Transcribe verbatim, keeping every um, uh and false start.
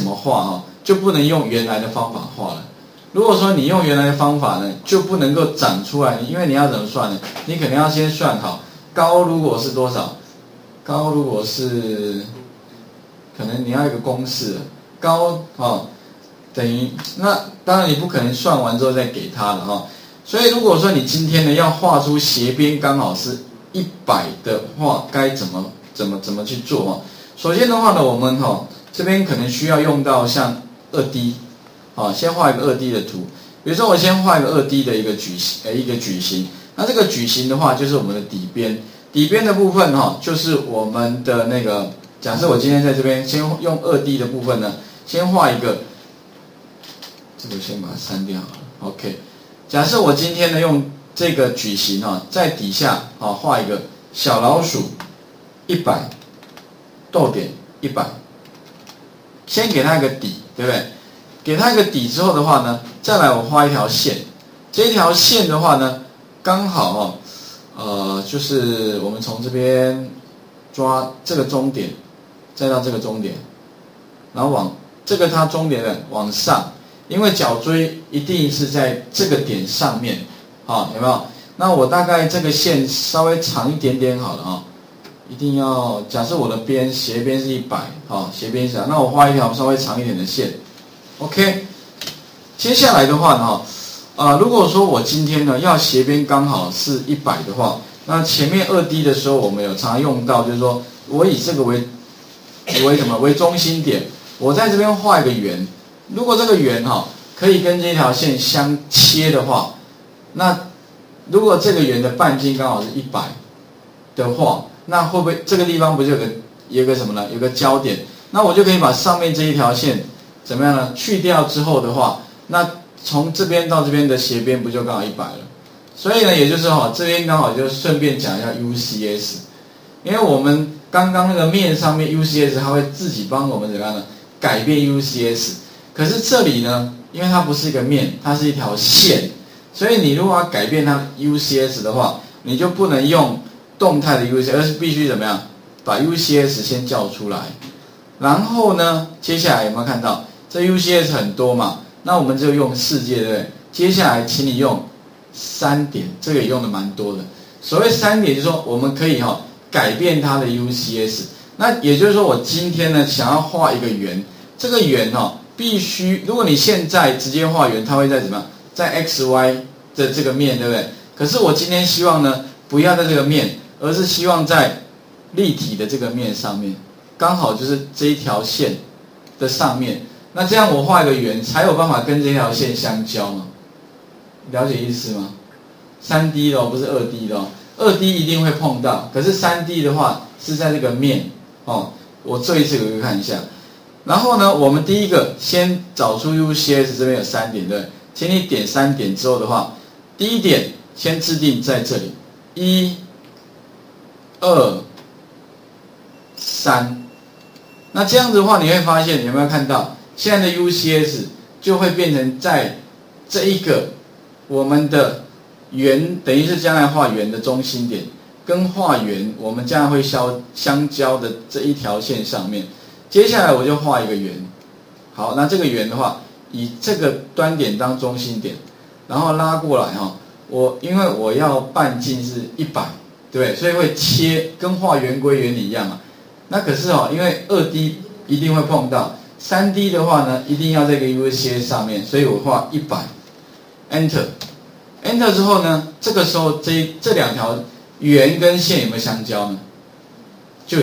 么画哈，就不能用原来的方法画了。如果说你用原来的方法呢，就不能够长出来，因为你要怎么算呢？你肯定要先算好高如果是多少，高如果是，可能你要一个公式，高哦等于，那当然你不可能算完之后再给他了哈。所以如果说你今天呢要画出斜边刚好是一百的话，该怎么怎么怎么去做哈？首先的话呢，我们哈这边可能需要用到像二 D。好，先画一个二 D 的图，比如说我先画一个二 D 的一个矩形，呃，一个矩形。那这个矩形的话，就是我们的底边，底边的部分哈，就是我们的那个。假设我今天在这边先用二 D 的部分呢，先画一个，这个先把它删掉好了。OK， 假设我今天呢用这个矩形哈，在底下啊画一个小老鼠一百，逗点一百，先给它一个底，对不对？给它一个底之后的话呢，再来我画一条线，这条线的话呢，刚好哦，呃，就是我们从这边抓这个终点，再到这个终点，然后往这个它终点的往上，因为角锥一定是在这个点上面，好，有没有？那我大概这个线稍微长一点点好了啊，一定要假设我的边斜边是一百，好，斜边是，那我画一条稍微长一点的线。OK， 接下来的话呢，呃，如果说我今天呢要斜边刚好是一百的话，那前面二 D 的时候我们有常用到，就是说我以这个为为什么为中心点，我在这边画一个圆，如果这个圆哈可以跟这条线相切的话，那如果这个圆的半径刚好是一百的话，那会不会这个地方不是有个有个什么呢？有个交点，那我就可以把上面这一条线。怎么样呢？去掉之后的话，那从这边到这边的斜边不就刚好一百了？所以呢，也就是哈，这边刚好就顺便讲一下 U C S， 因为我们刚刚那个面上面 U C S 它会自己帮我们怎么样呢？改变 U C S。可是这里呢，因为它不是一个面，它是一条线，所以你如果要改变它 U C S 的话，你就不能用动态的 U C S， 而是必须怎么样？把 U C S 先叫出来，然后呢，接下来有没有看到？这 U C S 很多嘛，那我们就用世界，对不对？接下来请你用三点，这个也用的蛮多的。所谓三点，就是说我们可以哈、哦、改变它的 U C S。那也就是说，我今天呢想要画一个圆，这个圆哈、哦、必须，如果你现在直接画圆，它会在怎么样？在 X Y 的这个面，对不对？可是我今天希望呢，不要在这个面，而是希望在立体的这个面上面，刚好就是这一条线的上面。那这样我画一个圆，才有办法跟这条线相交嘛？了解意思吗？ 三 D 的哦，不是 二 D 的哦。二 D 一定会碰到，可是 三 D 的话是在这个面哦。我做一次给各位看一下。然后呢，我们第一个先找出 U C S， 这边有三点，对不对？请你点三点之后的话，第一点先制定在这里，一、二、三。那这样子的话，你会发现，你有没有看到？现在的 U C S 就会变成在这一个我们的圆，等于是将来画圆的中心点，跟画圆我们将来会相相交的这一条线上面。接下来我就画一个圆，好，那这个圆的话，以这个端点当中心点，然后拉过来哈，我因为我要半径是一百，对不对？所以会切，跟画圆规原理一样啊。那可是哦，因为二 D 一定会碰到。三 D 的话呢，一定要在一个 U C S 上面，所以我画一百 ，Enter，Enter Enter 之后呢，这个时候这这两条圆跟线有没有相交呢？